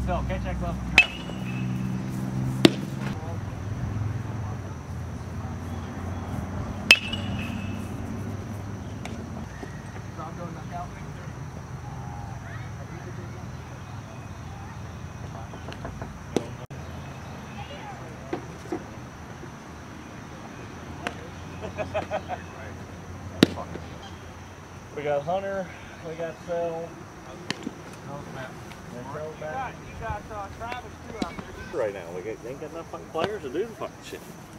Phil, catch that glove. We got Hunter, we got Phil. You got Travis too out there. Right now, we ain't got enough fucking players to do the fucking shit.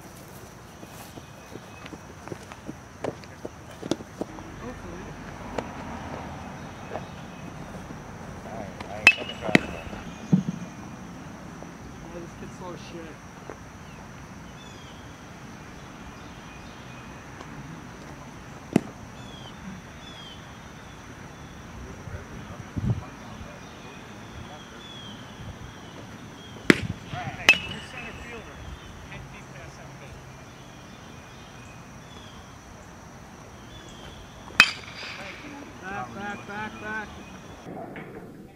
I ain't fucking Travis. This kid's slow as shit. Back.